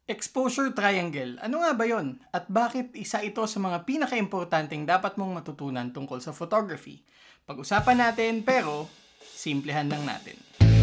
Exposure triangle, ano nga ba yon? At bakit isa ito sa mga pinaka-importanting dapat mong matutunan tungkol sa photography? Pag-usapan natin pero simplehan lang natin.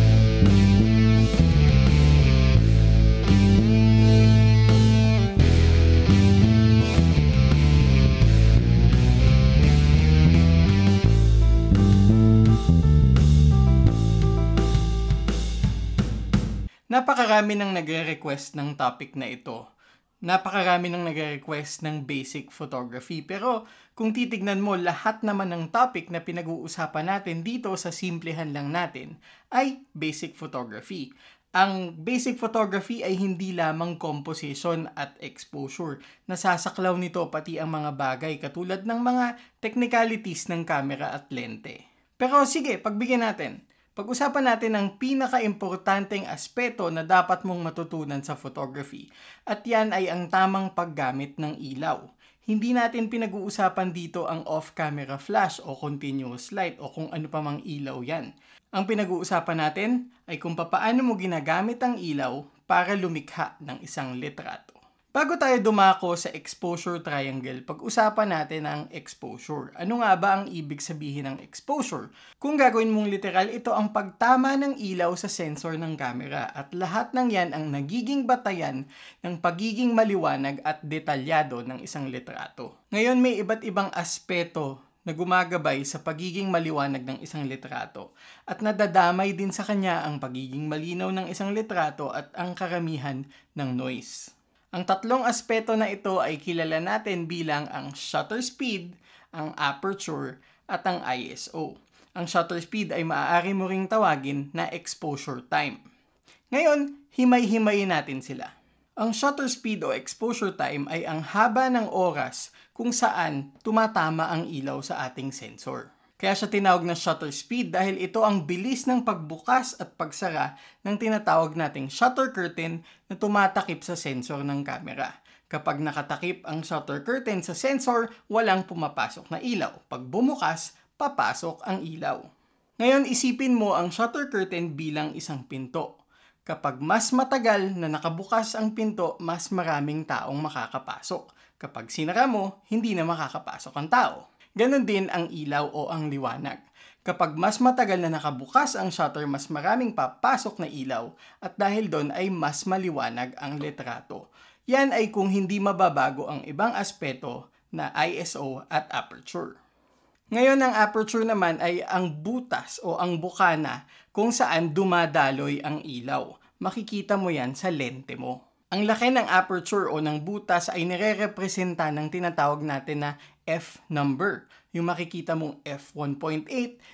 Napakarami nang nagre-request ng topic na ito. Napakarami nang nagre-request ng basic photography. Pero kung titignan mo, lahat naman ng topic na pinag-uusapan natin dito sa simplehan lang natin ay basic photography. Ang basic photography ay hindi lamang composition at exposure. Nasasaklaw nito pati ang mga bagay katulad ng mga technicalities ng camera at lente. Pero sige, pagbigyan natin. Pag-usapan natin ang pinaka-importanteng aspeto na dapat mong matutunan sa photography at yan ay ang tamang paggamit ng ilaw. Hindi natin pinag-uusapan dito ang off-camera flash o continuous light o kung ano pa mang ilaw yan. Ang pinag-uusapan natin ay kung paano mo ginagamit ang ilaw para lumikha ng isang litrato. Bago tayo dumako sa exposure triangle, pag-usapan natin ang exposure. Ano nga ba ang ibig sabihin ng exposure? Kung gagawin mong literal, ito ang pagtama ng ilaw sa sensor ng camera at lahat ng yan ang nagiging batayan ng pagiging maliwanag at detalyado ng isang litrato. Ngayon may iba't ibang aspeto na gumagabay sa pagiging maliwanag ng isang litrato at nadadamay din sa kanya ang pagiging malinaw ng isang litrato at ang karamihan ng noise. Ang tatlong aspeto na ito ay kilala natin bilang ang shutter speed, ang aperture, at ang ISO. Ang shutter speed ay maaari mo ring tawagin na exposure time. Ngayon, himay-himayin natin sila. Ang shutter speed o exposure time ay ang haba ng oras kung saan tumatama ang ilaw sa ating sensor. Kaya siya tinawag na shutter speed dahil ito ang bilis ng pagbukas at pagsara ng tinatawag nating shutter curtain na tumatakip sa sensor ng camera. Kapag nakatakip ang shutter curtain sa sensor, walang pumapasok na ilaw. Pag bumukas, papasok ang ilaw. Ngayon, isipin mo ang shutter curtain bilang isang pinto. Kapag mas matagal na nakabukas ang pinto, mas maraming taong makakapasok. Kapag sinara mo, hindi na makakapasok ang tao. Ganon din ang ilaw o ang liwanag. Kapag mas matagal na nakabukas ang shutter, mas maraming papasok na ilaw at dahil doon ay mas maliwanag ang litrato. Yan ay kung hindi mababago ang ibang aspeto na ISO at aperture. Ngayon ang aperture naman ay ang butas o ang bukana kung saan dumadaloy ang ilaw. Makikita mo yan sa lente mo. Ang laki ng aperture o ng butas ay nire-representa ng tinatawag natin na f number. Yung makikita mong f1.8,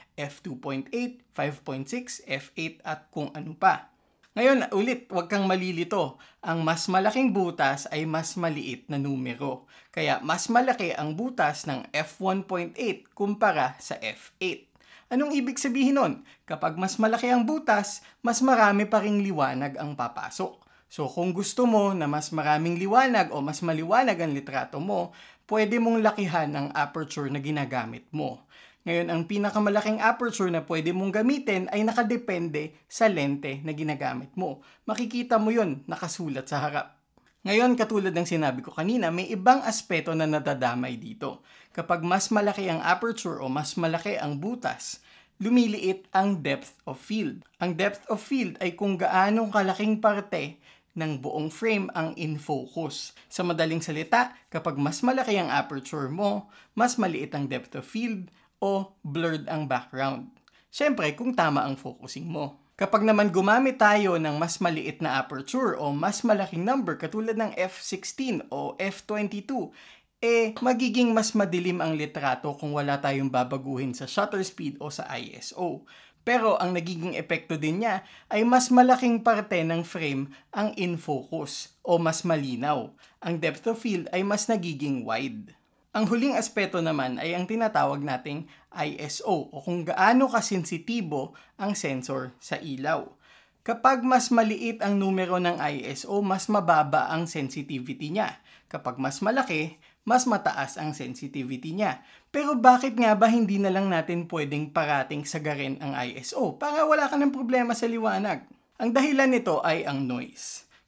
f2.8, 5.6, f8 at kung ano pa. Ngayon ulit, huwag kang malilito. Ang mas malaking butas ay mas maliit na numero. Kaya mas malaki ang butas ng f1.8 kumpara sa f8. Anong ibig sabihin nun? Kapag mas malaki ang butas, mas marami pa ring liwanag ang papasok. So kung gusto mo na mas maraming liwanag o mas maliwanag ang litrato mo, pwede mong lakihan ang aperture na ginagamit mo. Ngayon, ang pinakamalaking aperture na pwede mong gamitin ay nakadepende sa lente na ginagamit mo. Makikita mo yun, nakasulat sa harap. Ngayon, katulad ng sinabi ko kanina, may ibang aspeto na nadadamay dito. Kapag mas malaki ang aperture o mas malaki ang butas, lumiliit ang depth of field. Ang depth of field ay kung gaano kalaking parte ng buong frame ang in focus. Sa madaling salita, kapag mas malaki ang aperture mo, mas maliit ang depth of field o blurred ang background. Siyempre, kung tama ang focusing mo. Kapag naman gumamit tayo ng mas maliit na aperture o mas malaking number katulad ng f16 o f22, magiging mas madilim ang litrato kung wala tayong babaguhin sa shutter speed o sa ISO. Pero ang nagiging epekto din niya ay mas malaking parte ng frame ang in focus o mas malinaw. Ang depth of field ay mas nagiging wide. Ang huling aspeto naman ay ang tinatawag nating ISO o kung gaano kasensitibo ang sensor sa ilaw. Kapag mas maliit ang numero ng ISO, mas mababa ang sensitivity niya. Kapag mas malaki, mas mataas ang sensitivity niya. Pero bakit nga ba hindi na lang natin pwedeng parating sagarin ang ISO para wala ka ng problema sa liwanag? Ang dahilan nito ay ang noise.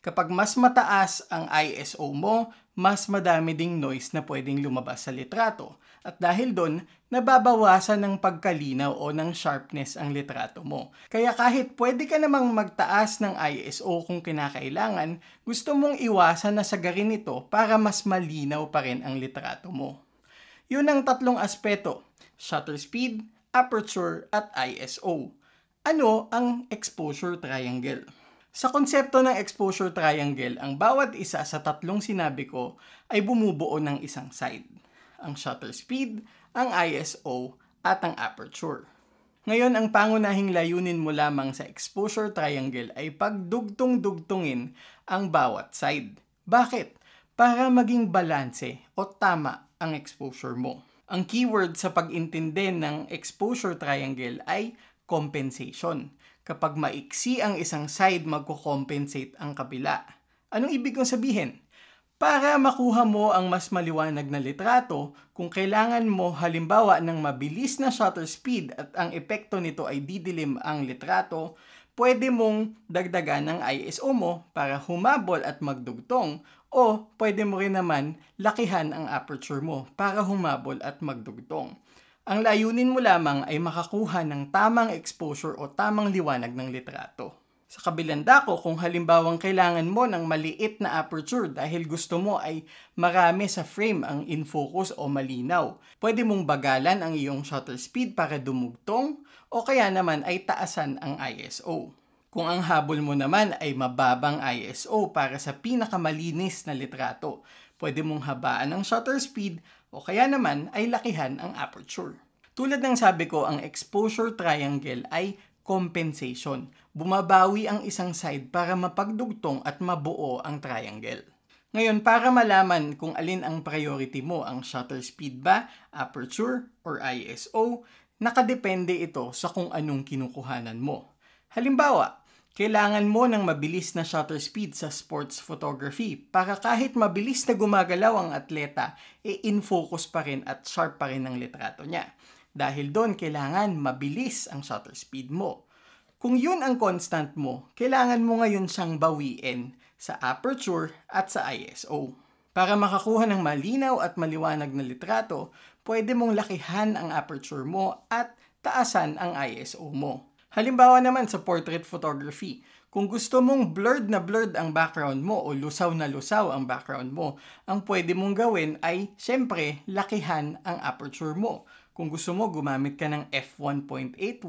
Kapag mas mataas ang ISO mo, mas madami ding noise na pwedeng lumabas sa litrato. At dahil doon, nababawasan ng pagkalinaw o ng sharpness ang litrato mo. Kaya kahit pwede ka namang magtaas ng ISO kung kinakailangan, gusto mong iwasan na sagarin ito para mas malinaw pa rin ang litrato mo. Yun ang tatlong aspeto: shutter speed, aperture, at ISO. Ano ang exposure triangle? Sa konsepto ng exposure triangle, ang bawat isa sa tatlong sinabi ko ay bumubuo ng isang side: ang shutter speed, ang ISO, at ang aperture. Ngayon, ang pangunahing layunin mo lamang sa exposure triangle ay pagdugtong-dugtungin ang bawat side. Bakit? Para maging balanse o tama ang exposure mo. Ang keyword sa pag-intindi ng exposure triangle ay compensation. Kapag maiksi ang isang side, magko-compensate ang kabila. Anong ibig kong sabihin? Para makuha mo ang mas maliwanag na litrato, kung kailangan mo halimbawa ng mabilis na shutter speed at ang epekto nito ay didilim ang litrato, pwede mong dagdagan ang ISO mo para humabol at magdugtong, o pwede mo rin naman lakihan ang aperture mo para humabol at magdugtong. Ang layunin mo lamang ay makakuha ng tamang exposure o tamang liwanag ng litrato. Sa kabilang dako, kung halimbawang kailangan mo ng maliit na aperture dahil gusto mo ay marami sa frame ang in-focus o malinaw, pwede mong bagalan ang iyong shutter speed para dumugtong o kaya naman ay taasan ang ISO. Kung ang habol mo naman ay mababang ISO para sa pinakamalinis na litrato, pwede mong habaan ang shutter speed o kaya naman ay lakihan ang aperture. Tulad ng sabi ko, ang exposure triangle ay compensation. Bumabawi ang isang side para mapagdugtong at mabuo ang triangle. Ngayon, para malaman kung alin ang priority mo, ang shutter speed ba, aperture, or ISO, nakadepende ito sa kung anong kinukuhanan mo. Halimbawa, kailangan mo ng mabilis na shutter speed sa sports photography para kahit mabilis na gumagalaw ang atleta, in-focus pa rin at sharp pa rin ang litrato niya. Dahil doon, kailangan mabilis ang shutter speed mo. Kung yun ang constant mo, kailangan mo ngayon siyang bawiin sa aperture at sa ISO. Para makakuha ng malinaw at maliwanag na litrato, pwede mong lakihan ang aperture mo at taasan ang ISO mo. Halimbawa naman sa portrait photography, kung gusto mong blurred na blurred ang background mo o lusaw na lusaw ang background mo, ang pwede mong gawin ay, syempre, lakihan ang aperture mo. Kung gusto mo, gumamit ka ng f1.8, 1.4,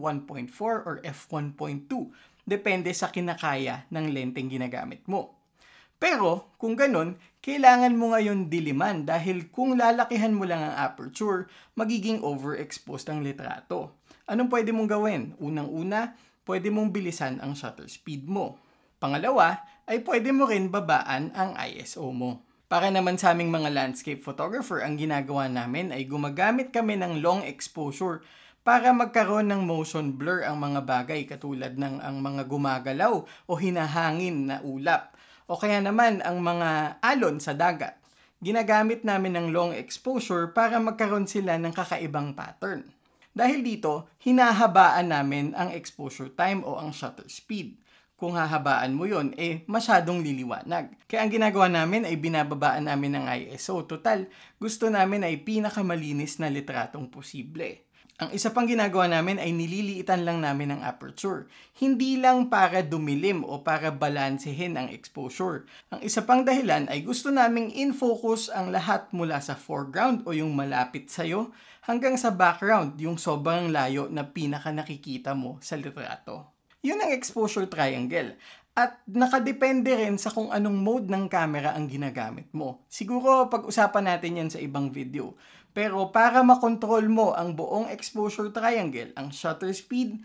or f1.2. Depende sa kinakaya ng lenteng ginagamit mo. Pero, kung ganun, kailangan mo ngayon diliman dahil kung lalakihan mo lang ang aperture, magiging overexposed ang litrato. Anong pwede mong gawin? Unang-una, pwede mong bilisan ang shutter speed mo. Pangalawa, ay pwede mo rin babaan ang ISO mo. Para naman sa aming mga landscape photographer, ang ginagawa namin ay gumagamit kami ng long exposure para magkaroon ng motion blur ang mga bagay katulad ng ang mga gumagalaw o hinahangin na ulap. O kaya naman ang mga alon sa dagat. Ginagamit namin ng long exposure para magkaroon sila ng kakaibang pattern. Dahil dito, hinahabaan namin ang exposure time o ang shutter speed. Kung hahabaan mo yon, masyadong liliwanag. Kaya ang ginagawa namin ay binababaan namin ng ISO. Total, gusto namin ay pinakamalinis na litratong posible. Ang isa pang ginagawa namin ay nililiitan lang namin ang aperture. Hindi lang para dumilim o para balansehin ang exposure. Ang isa pang dahilan ay gusto naming in-focus ang lahat mula sa foreground o yung malapit sa'yo hanggang sa background, yung sobrang layo na pinaka nakikita mo sa litrato. Yun ang exposure triangle. At nakadepende rin sa kung anong mode ng camera ang ginagamit mo. Siguro pag-usapan natin yan sa ibang video. Pero para makontrol mo ang buong exposure triangle, ang shutter speed,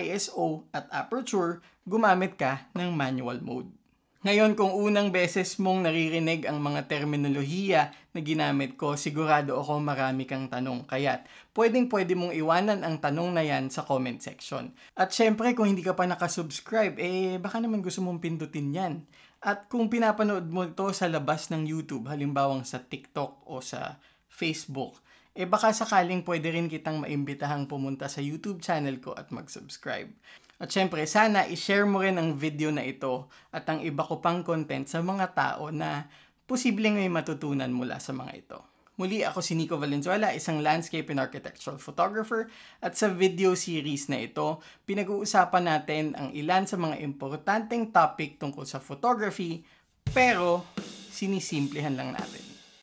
ISO at aperture, gumamit ka ng manual mode. Ngayon, kung unang beses mong naririnig ang mga terminolohiya na ginamit ko, sigurado ako marami kang tanong. Kaya't pwedeng-pwede mong iwanan ang tanong na yan sa comment section. At syempre, kung hindi ka pa nakasubscribe, baka naman gusto mong pindutin yan. At kung pinapanood mo ito sa labas ng YouTube, halimbawang sa TikTok o sa Facebook, baka sakaling pwede rin kitang maimbitahang pumunta sa YouTube channel ko at mag-subscribe. At syempre, sana i-share mo rin ang video na ito at ang iba ko pang content sa mga tao na posibleng may matutunan mula sa mga ito. Muli, ako si Nico Valenzuela, isang landscape and architectural photographer, at sa video series na ito, pinag-uusapan natin ang ilan sa mga importanteng topic tungkol sa photography, pero sinisimplihan lang natin.